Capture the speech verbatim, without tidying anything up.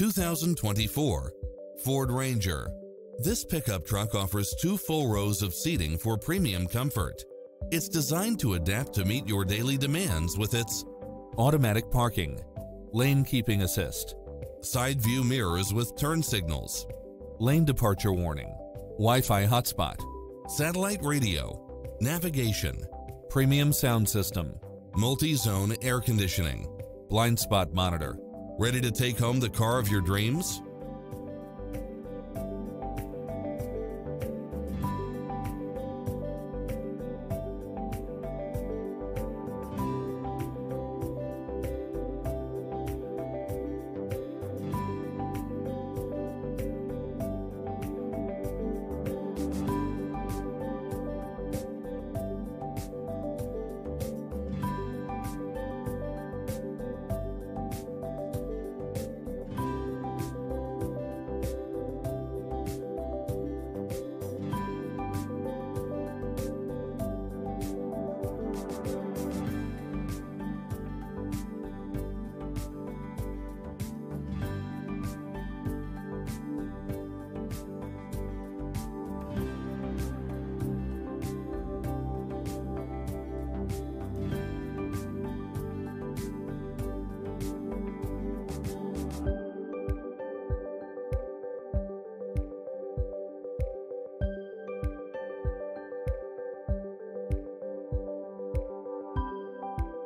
two thousand twenty-four Ford Ranger. This pickup truck offers two full rows of seating for premium comfort. It's designed to adapt to meet your daily demands with its automatic parking, lane keeping assist, side view mirrors with turn signals, lane departure warning, Wi-Fi hotspot, satellite radio, navigation, premium sound system, multi-zone air conditioning, blind spot monitor. Ready to take home the car of your dreams?